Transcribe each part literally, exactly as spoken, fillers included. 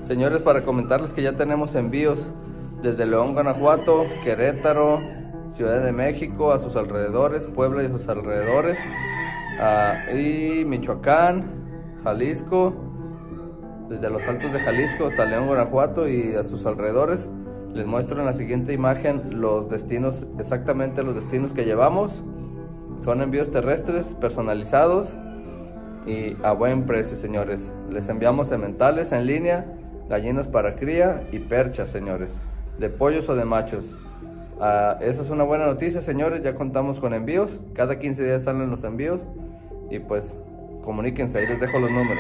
Señores, para comentarles que ya tenemos envíos desde León, Guanajuato, Querétaro, Ciudad de México, a sus alrededores, Puebla y sus alrededores, uh, y Michoacán, Jalisco, desde los Altos de Jalisco hasta León, Guanajuato y a sus alrededores. Les muestro en la siguiente imagen los destinos, exactamente los destinos que llevamos. Son envíos terrestres personalizados y a buen precio, señores. Les enviamos sementales en línea, gallinas para cría y perchas, señores, de pollos o de machos. Uh, esa es una buena noticia, señores. Ya contamos con envíos. Cada quince días salen los envíos. Y pues comuníquense, ahí les dejo los números.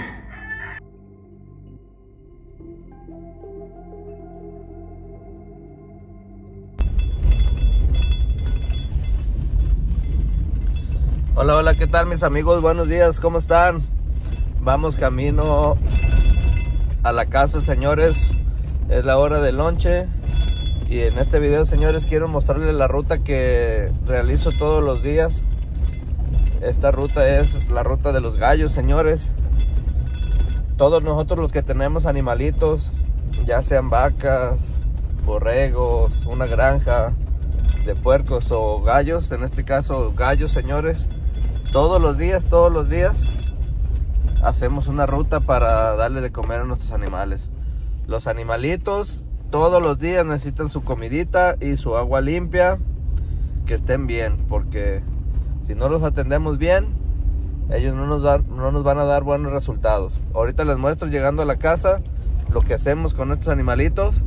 Hola, hola, ¿qué tal mis amigos? Buenos días, ¿cómo están? Vamos camino a la casa, señores. Es la hora del lonche. Y en este video, señores, quiero mostrarles la ruta que realizo todos los días. Esta ruta es la ruta de los gallos, señores. Todos nosotros los que tenemos animalitos, ya sean vacas, borregos, una granja de puercos o gallos, en este caso gallos, señores, todos los días, todos los días hacemos una ruta para darle de comer a nuestros animales. Los animalitos todos los días necesitan su comidita y su agua limpia, que estén bien, porque si no los atendemos bien, ellos no nos, dan, no nos van a dar buenos resultados. Ahorita les muestro llegando a la casa lo que hacemos con estos animalitos.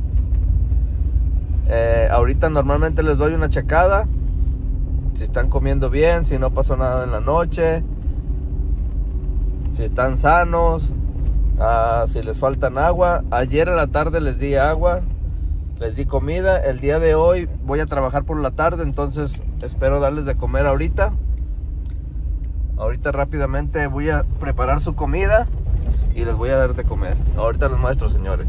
Eh, ahorita normalmente les doy una checada, si están comiendo bien, si no pasó nada en la noche, si están sanos, uh, si les faltan agua. Ayer en la tarde les di agua, les di comida. El día de hoy voy a trabajar por la tarde, entonces espero darles de comer ahorita. Ahorita rápidamente voy a preparar su comida y les voy a dar de comer. Ahorita les muestro, señores.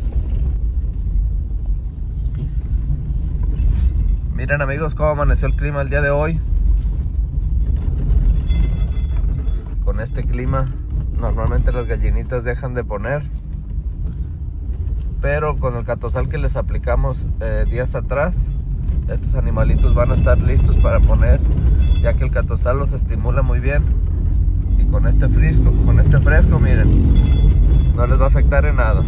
Miren, amigos, cómo amaneció el clima el día de hoy. Con este clima normalmente las gallinitas dejan de poner, pero con el catosal que les aplicamos eh, días atrás, estos animalitos van a estar listos para poner, ya que el catosal los estimula muy bien. Y con este fresco, con este fresco, miren, no les va a afectar en nada.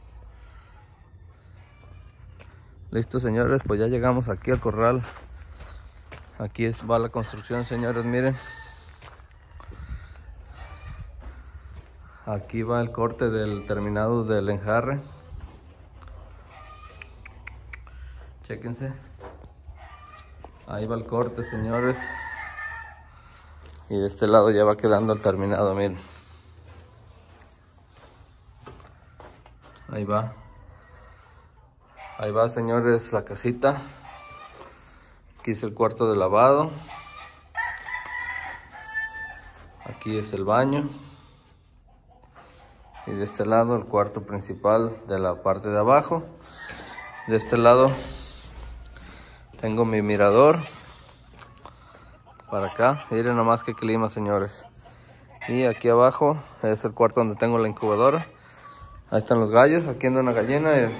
Listo, señores, pues ya llegamos aquí al corral. Aquí es, va la construcción, señores, miren. Aquí va el corte del terminado del enjarre. Chéquense. Ahí va el corte, señores. Y de este lado ya va quedando el terminado, miren. Ahí va. Ahí va, señores, la casita. Aquí es el cuarto de lavado. Aquí es el baño. Y de este lado el cuarto principal de la parte de abajo. De este lado tengo mi mirador. Para acá, miren nomás qué clima, señores. Y aquí abajo es el cuarto donde tengo la incubadora. Ahí están los gallos, aquí anda una gallina y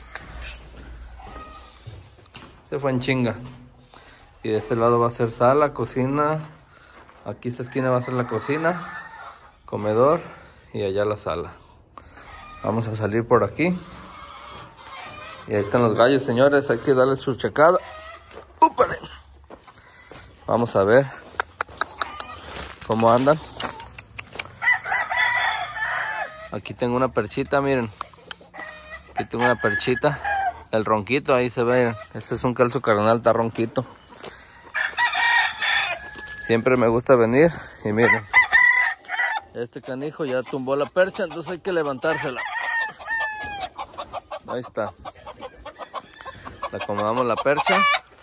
se fue en chinga. Y de este lado va a ser sala, cocina. Aquí esta esquina va a ser la cocina, comedor y allá la sala. Vamos a salir por aquí. Y ahí están los gallos, señores, hay que darles su checada. ¡Úpale! Vamos a ver cómo andan. Aquí tengo una perchita, miren. Aquí tengo una perchita. El ronquito, ahí se ve. Este es un calzo carnal, está ronquito. Siempre me gusta venir y miren. Este canijo ya tumbó la percha, entonces hay que levantársela. Ahí está. Le acomodamos la percha.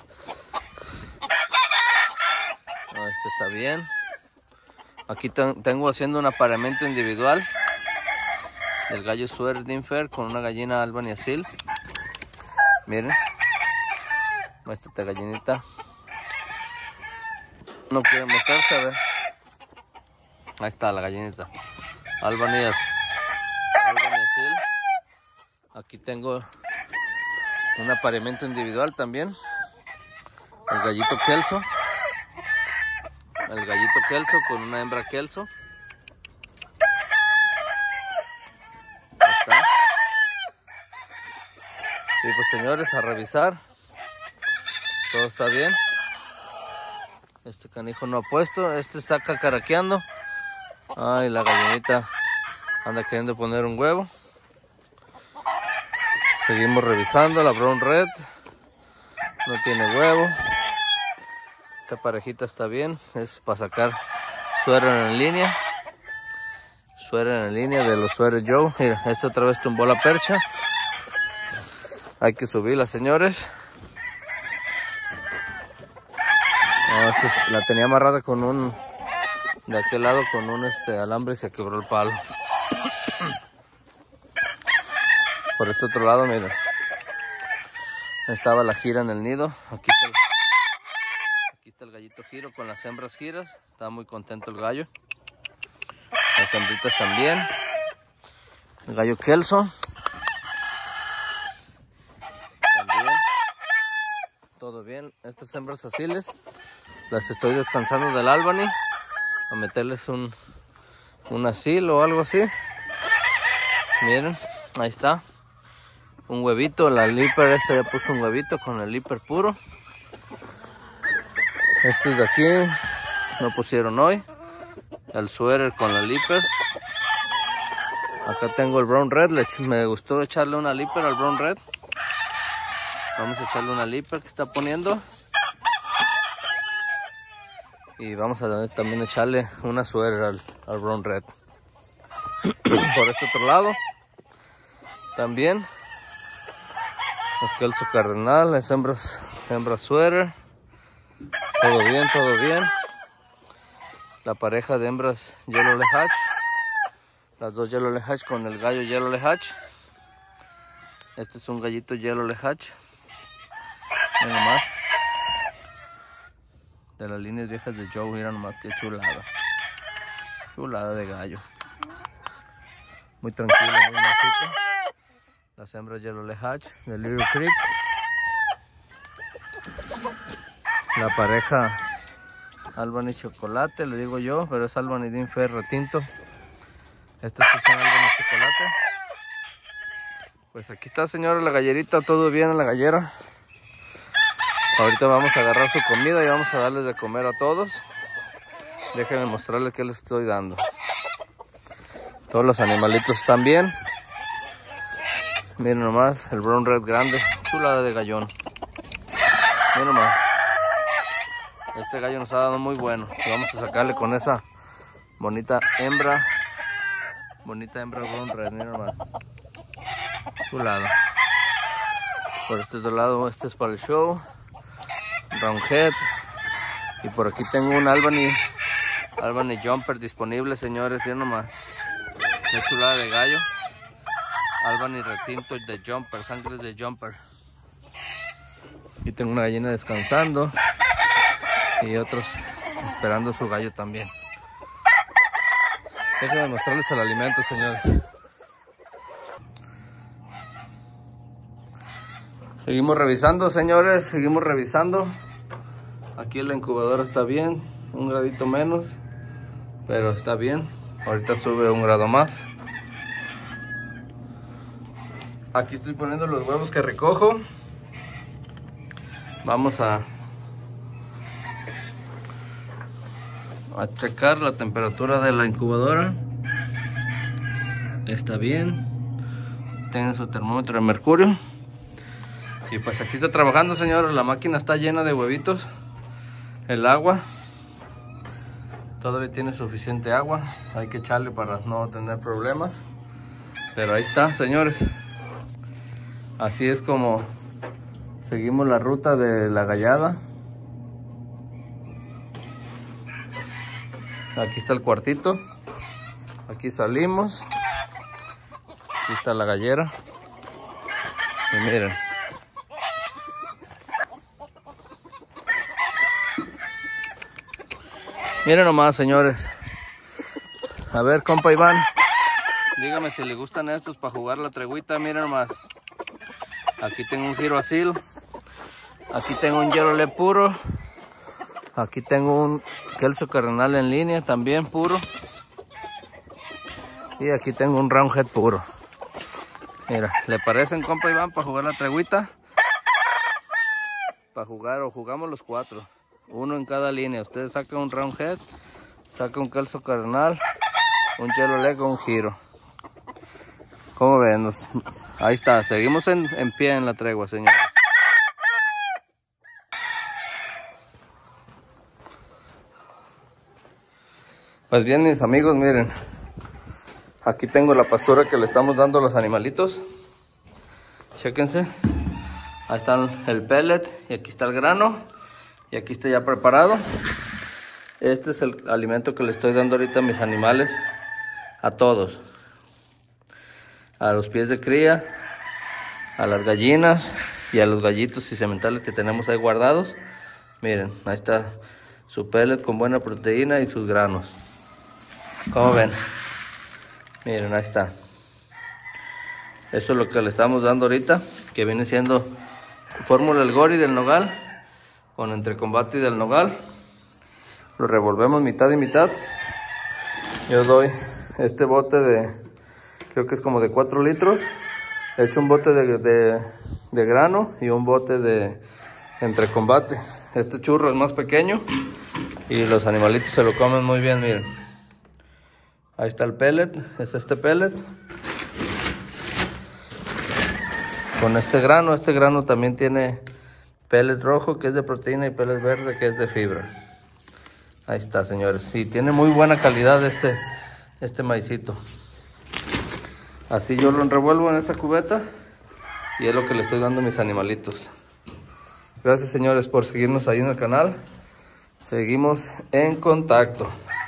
Este está bien. Aquí ten, tengo haciendo un apareamiento individual del gallo Swerdinfer con una gallina Albany-Asil. Miren, muéstrate, gallinita. No quiere mostrarse, a ver. Ahí está la gallinita Albany-Asil. Aquí tengo un apareamiento individual también. El gallito Kelso. El gallito Kelso con una hembra Kelso. Ahí está. Y pues señores, a revisar. Todo está bien. Este canijo no ha puesto. Este está cacaraqueando. Ay, la gallinita anda queriendo poner un huevo. Seguimos revisando. La Brown Red no tiene huevo. Esta parejita está bien. Es para sacar suero en línea. Suero en línea de los sueros Joe. Mira, esta otra vez tumbó la percha. Hay que subirla, señores. No, es que la tenía amarrada con un... de aquel lado con un este alambre y se quebró el palo. Por este otro lado, miren. Estaba la gira en el nido. Aquí está el, aquí está el gallito giro con las hembras giras. Está muy contento el gallo. Las hembritas también. El gallo Kelso. También. Todo bien. Estas hembras asiles las estoy descansando del Albany. A meterles un, un asilo o algo así. Miren, ahí está. Un huevito, la Leaper esta ya puso un huevito con el Leaper puro. Estos de aquí no pusieron hoy. El Sweater con la Leaper. Acá tengo el Brown Red. Le, me gustó echarle una Leaper al Brown Red. Vamos a echarle una Leaper que está poniendo. Y vamos a también echarle una Sweater al, al Brown Red. Por este otro lado también los Kelso cardenal, las hembras, hembras Sweater. Todo bien, todo bien. La pareja de hembras Yellow Lehach. Las dos Yellow Lehach con el gallo Yellow Lehach. Este es un gallito Yellow Lehach. Miren nomás. De las líneas viejas de Joe, mira nomás qué chulada. Chulada de gallo. Muy tranquilo, muy masito. Las hembras Yellow Lehach de Little Creek. La pareja Albany Chocolate, le digo yo, pero es Albany Dean Fair retinto. Estos sí son Albany Chocolate. Pues aquí está, señora, la gallerita, todo bien en la gallera. Ahorita vamos a agarrar su comida y vamos a darles de comer a todos. Déjenme mostrarles qué les estoy dando. Todos los animalitos están bien. Miren nomás, el Brown Red grande, chulada de gallón. Miren nomás. Este gallo nos ha dado muy bueno. Y vamos a sacarle con esa bonita hembra. Bonita hembra Brown Red, miren nomás. Chulada. Por este otro lado, este es para el show. Brown Head. Y por aquí tengo un Albany Albany Jumper disponible, señores. Miren nomás. Qué chulada de gallo. Albany retinto de Jumper, sangres de Jumper. Y tengo una gallina descansando. Y otros esperando su gallo también. Déjenme mostrarles el alimento, señores. Seguimos revisando, señores. Seguimos revisando. Aquí la incubadora está bien. Un gradito menos. Pero está bien. Ahorita sube un grado más. Aquí estoy poniendo los huevos que recojo. Vamos a a checar la temperatura de la incubadora. Está bien. Tiene su termómetro de mercurio. Y pues aquí está trabajando, señores. La máquina está llena de huevitos. El agua todavía tiene suficiente agua. Hay que echarle para no tener problemas. Pero ahí está, señores. Así es como seguimos la ruta de la gallada. Aquí está el cuartito. Aquí salimos. Aquí está la gallera. Y miren. Miren nomás, señores. A ver, compa Iván. Dígame si le gustan estos para jugar la treguita. Miren nomás. Aquí tengo un Giro Asil. Aquí tengo un Yerole puro. Aquí tengo un Kelso Cardenal en línea también puro. Y aquí tengo un Roundhead puro. Mira, ¿le parecen, compa Iván, para jugar la treguita? Para jugar, o jugamos los cuatro. Uno en cada línea. Ustedes sacan un Roundhead, sacan un Kelso Cardenal, un Yerole con un Giro. ¿Cómo ven? Nos... Ahí está, seguimos en, en pie en la tregua, señores. Pues bien, mis amigos, miren. Aquí tengo la pastura que le estamos dando a los animalitos. Chéquense. Ahí está el pellet y aquí está el grano. Y aquí está ya preparado. Este es el alimento que le estoy dando ahorita a mis animales. A todos. A los pies de cría, a las gallinas y a los gallitos y sementales que tenemos ahí guardados. Miren, ahí está su pellet con buena proteína y sus granos. ¿Cómo ven? Miren, ahí está. Eso es lo que le estamos dando ahorita, que viene siendo fórmula El Gori del Nogal con Entre Combate y del Nogal. Lo revolvemos mitad y mitad. Yo doy este bote de... creo que es como de cuatro litros. He hecho un bote de, de, de grano y un bote de Entre Combate. Este churro es más pequeño y los animalitos se lo comen muy bien, miren. Ahí está el pellet, es este pellet. Con este grano, este grano también tiene pellet rojo que es de proteína y pellet verde que es de fibra. Ahí está, señores. Sí, tiene muy buena calidad este, este maicito. Así yo lo revuelvo en esta cubeta y es lo que le estoy dando a mis animalitos. Gracias, señores, por seguirnos ahí en el canal. Seguimos en contacto.